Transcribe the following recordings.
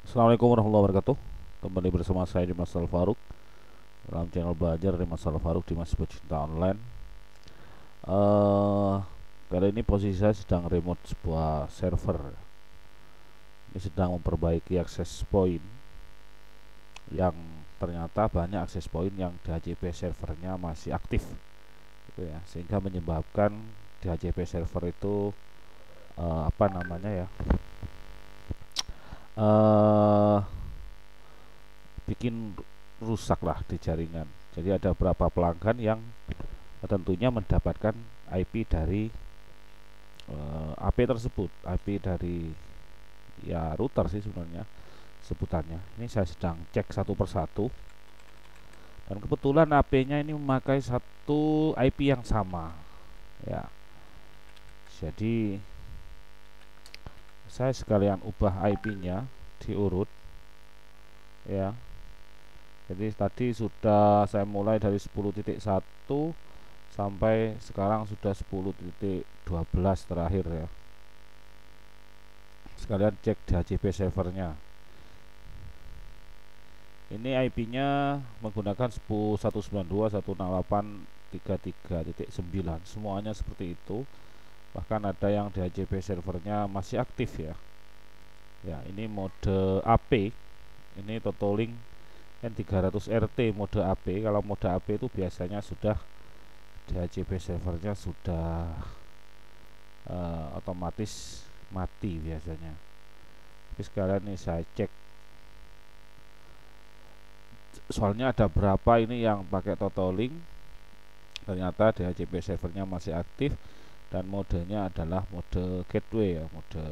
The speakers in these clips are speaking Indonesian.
Assalamualaikum warahmatullahi wabarakatuh. Kembali bersama saya Dimas Al-Faruq dalam channel belajar Dimas Al-Faruq di Mas Pecinta Online. eh Kali ini posisi saya sedang remote sebuah server. Ini sedang memperbaiki akses point yang ternyata banyak akses point yang DHCP servernya masih aktif, gitu ya, sehingga menyebabkan DHCP server itu apa namanya ya, eh bikin rusak lah di jaringan. Jadi ada beberapa pelanggan yang tentunya mendapatkan IP dari AP tersebut, IP dari ya router sih sebenarnya sebutannya. Ini saya sedang cek satu persatu dan kebetulan AP-nya ini memakai satu IP yang sama ya. Jadi saya sekalian ubah IP-nya, diurut ya. Jadi tadi sudah saya mulai dari 10.1 sampai sekarang sudah 10.12 terakhir ya. Sekalian cek DHCP servernya. Ini IP-nya menggunakan 192.168.33.9, semuanya seperti itu. Bahkan ada yang DHCP servernya masih aktif ya. Ya, ini mode AP. Ini Totolink N300RT mode AP. Kalau mode AP itu biasanya sudah DHCP servernya sudah otomatis mati biasanya. Tapi sekalian nih saya cek, soalnya ada berapa ini yang pakai Totolink, ternyata DHCP servernya masih aktif dan modenya adalah mode gateway ya, mode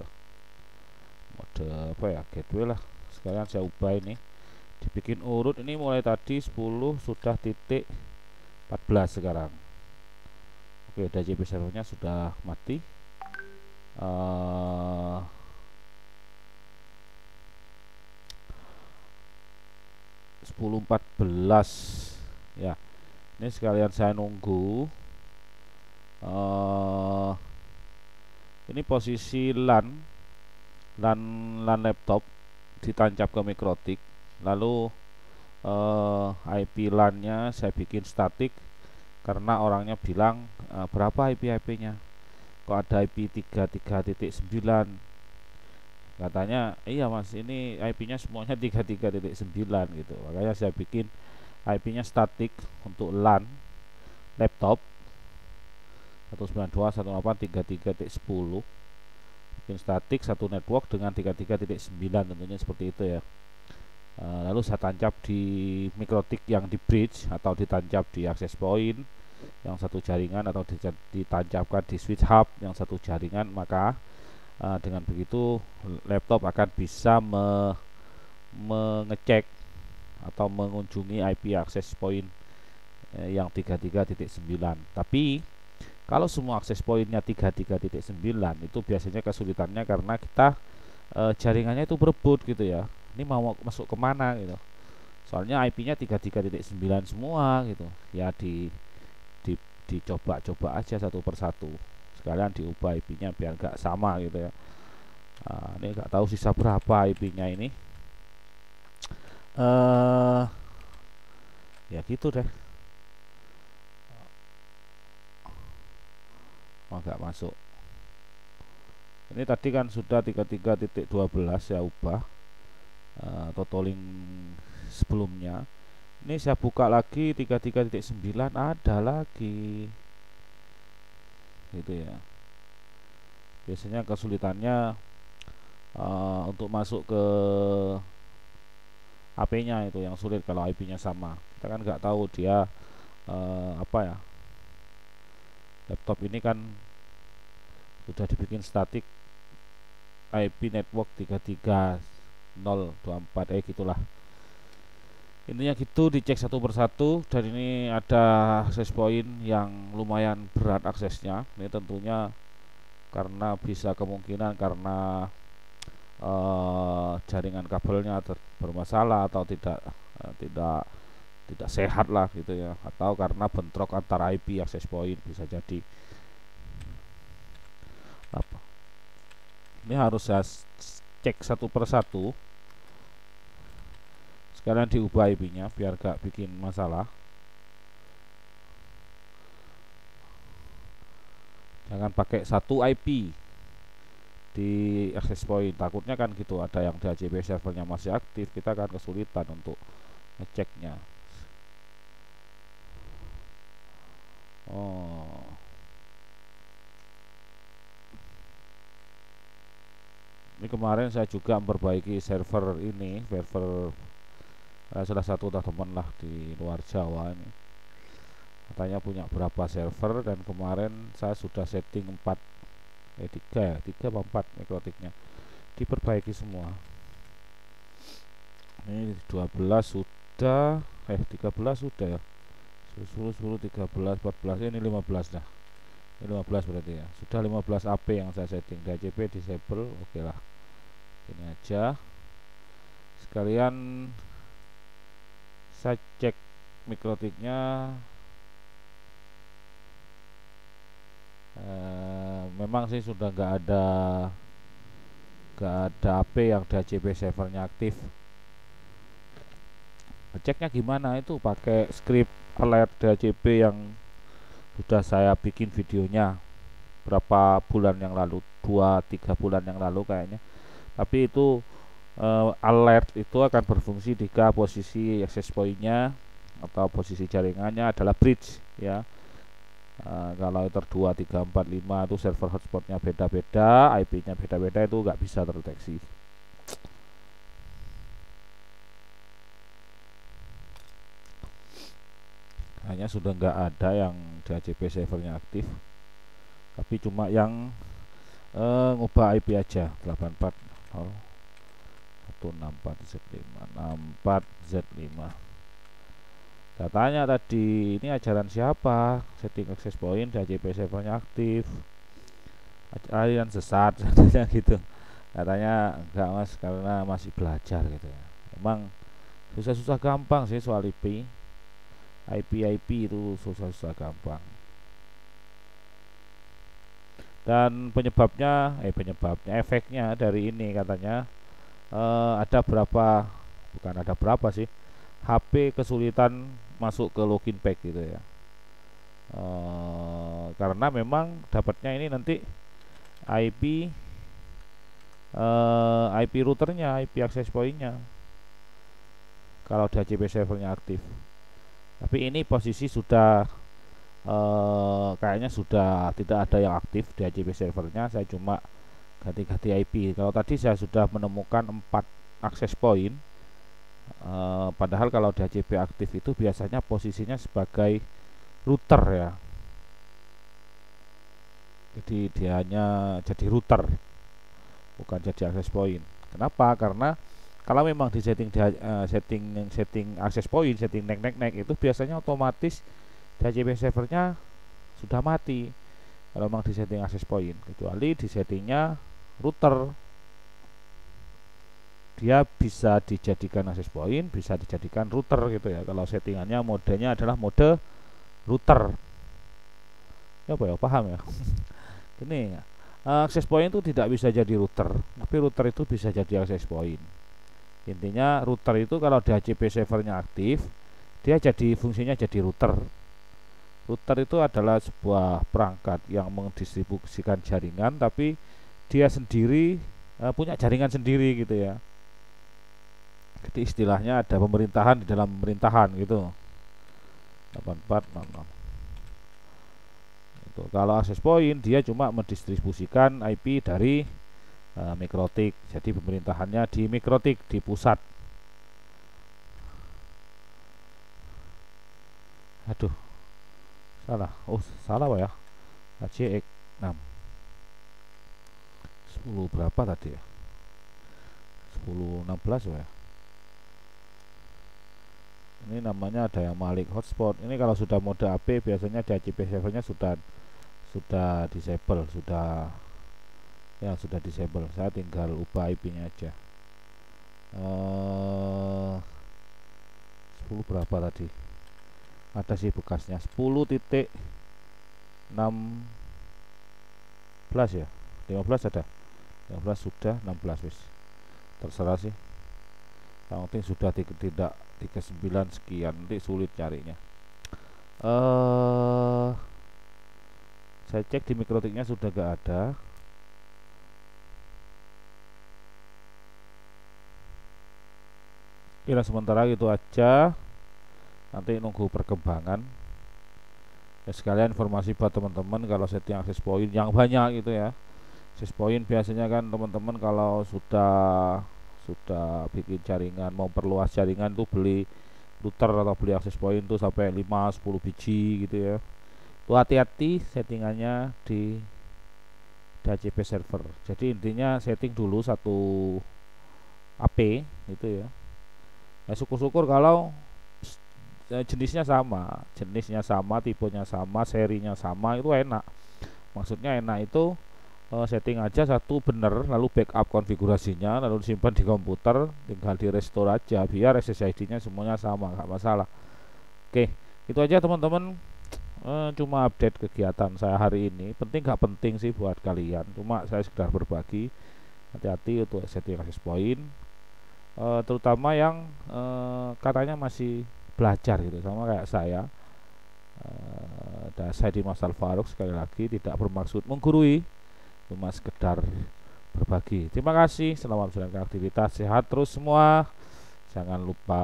mode apa ya, gateway lah. Sekalian saya ubah ini, dibikin urut. Ini mulai tadi 10 sudah titik 14 sekarang. Oke, DHCP servernya sudah mati. 10.14 ya. Ini sekalian saya nunggu. Ini posisi LAN laptop ditancap ke mikrotik, lalu IP LAN-nya saya bikin statik karena orangnya bilang berapa IP-nya, kok ada IP 33.9, katanya iya mas ini IP-nya semuanya 33.9 gitu. Makanya saya bikin IP-nya statik untuk LAN laptop 192.168.33.10, bikin statik satu network dengan 33.9, tentunya seperti itu ya. Lalu saya tancap di mikrotik yang di bridge atau ditancap di access point yang satu jaringan, atau ditancapkan di switch hub yang satu jaringan. Maka dengan begitu laptop akan bisa mengecek atau mengunjungi IP access point yang 33.9. Tapi kalau semua access pointnya 33.9 itu biasanya kesulitannya karena kita jaringannya itu berebut gitu ya. Ini mau masuk kemana gitu. Soalnya IP-nya 33.9 semua gitu. Ya di dicoba-coba aja satu persatu. Sekalian diubah IP-nya biar nggak sama gitu ya. Ini nggak tahu sisa berapa IP-nya ini. Ya gitu deh. Oh, nggak masuk. Ini tadi kan sudah 33.12 ya ubah Totolink sebelumnya. Ini saya buka lagi 33.9, ada lagi gitu ya. Biasanya kesulitannya untuk masuk ke AP-nya itu yang sulit kalau IP-nya sama. Kita kan nggak tahu dia apa ya. Laptop ini kan sudah dibikin statik IP network 33024 gitulah. Intinya gitu, dicek satu persatu. Dan ini ada access point yang lumayan berat aksesnya. Ini tentunya karena bisa kemungkinan karena jaringan kabelnya bermasalah atau tidak sehat lah gitu ya, atau karena bentrok antar IP access point, bisa jadi apa. Ini harus saya cek satu persatu Sekalian diubah IP nya biar gak bikin masalah. Jangan pakai satu IP di access point, takutnya kan gitu, ada yang DHCP servernya masih aktif, kita akan kesulitan untuk ngeceknya. Ini kemarin saya juga memperbaiki server ini, server salah satu teman lah di luar Jawa ini, katanya punya berapa server, dan kemarin saya sudah setting 3 apa 4 mikrotiknya diperbaiki semua. Ini 12 sudah 13 sudah ya, 10 13 14, ini 15 dah. Ini 15 berarti ya, sudah 15 AP yang saya setting. DHCP disable, oke lah, ini aja. Sekalian saya cek mikrotiknya. Memang sih sudah nggak ada AP yang DHCP servernya aktif. Ngeceknya gimana? Itu pakai script alert DHCP yang sudah saya bikin videonya berapa bulan yang lalu, 2-3 bulan yang lalu kayaknya. Tapi itu alert itu akan berfungsi jika posisi access point-nya atau posisi jaringannya adalah bridge ya. Kalau router 2, 3, 4, 5 itu server hotspotnya beda-beda, IP-nya beda-beda, itu nggak bisa terdeteksi. Hanya sudah nggak ada yang DHCP servernya aktif, tapi cuma yang ngubah IP aja, 84.164.Z5 Saya tanya tadi, ini ajaran siapa? Setting access point DHCP servernya aktif, aliran sesat katanya gitu. Katanya enggak mas, karena masih belajar gitu ya. Emang susah-susah gampang sih soal IP itu susah-susah gampang. Dan penyebabnya efeknya dari ini katanya ada berapa, bukan ada berapa sih, HP kesulitan masuk ke login pack gitu ya. Karena memang dapatnya ini nanti IP routernya, IP access point-nya kalau DHCP servernya aktif. Tapi ini posisi sudah kayaknya sudah tidak ada yang aktif DHCP servernya. Saya cuma ganti-ganti IP. Kalau tadi saya sudah menemukan 4 access point, padahal kalau DHCP aktif itu biasanya posisinya sebagai router ya. Jadi dia hanya jadi router, bukan jadi access point. Kenapa? Karena kalau memang di setting access point, setting nek itu biasanya otomatis DHCP servernya sudah mati kalau memang di setting access point, kecuali di settingnya router, dia bisa dijadikan access point, bisa dijadikan router gitu ya. Kalau settingannya modenya adalah mode router ya, apa ya, paham ya? Ini access point itu tidak bisa jadi router, tapi router itu bisa jadi access point. Intinya router itu kalau DHCP servernya aktif, dia jadi fungsinya jadi router. Router itu adalah sebuah perangkat yang mendistribusikan jaringan, tapi dia sendiri punya jaringan sendiri gitu ya. Jadi istilahnya ada pemerintahan di dalam pemerintahan gitu. 8466. Itu kalau access point dia cuma mendistribusikan IP dari mikrotik. Jadi pemerintahannya di mikrotik, di pusat. Aduh, salah. Oh, salah ya. ACX6 10 berapa tadi ya? 1016 ya. Ini namanya ada yang Malik hotspot. Ini kalau sudah mode AP biasanya DHCP servernya sudah disable, sudah disable. Saya tinggal ubah IP-nya aja. 10 berapa tadi? Ada sih bekasnya, 10.16 ya, 15 ada, 15 sudah, 16 wis, terserah sih. yang penting sudah tidak 39 sekian, nanti sulit carinya. Saya cek di mikrotiknya sudah gak ada. Kira sementara gitu aja, nanti nunggu perkembangan ya. Sekalian informasi buat teman-teman, kalau setting akses point yang banyak gitu ya, akses point biasanya kan teman-teman kalau sudah bikin jaringan, mau perluas jaringan tuh beli router atau beli akses point tuh sampai 5-10 biji gitu ya. Tuh hati-hati settingannya di DHCP server. Jadi intinya setting dulu satu AP gitu ya. Ya syukur-syukur kalau jenisnya sama, tipenya sama, serinya sama, itu enak. Maksudnya enak itu setting aja satu bener, lalu backup konfigurasinya, lalu disimpan di komputer, tinggal di restore aja, biar SSID-nya semuanya sama, nggak masalah. Oke, itu aja teman-teman. Cuma update kegiatan saya hari ini. Penting nggak penting sih buat kalian, cuma saya sekedar berbagi. Hati-hati untuk setting access point, terutama yang katanya masih belajar gitu, sama kayak saya. Dan saya Dimas Alfaruk, sekali lagi tidak bermaksud menggurui, cuma sekedar berbagi. Terima kasih, selamat menjalankan aktivitas, sehat terus semua. Jangan lupa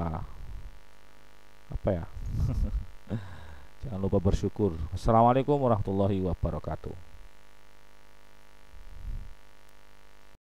apa ya? Jangan lupa bersyukur. Assalamualaikum warahmatullahi wabarakatuh.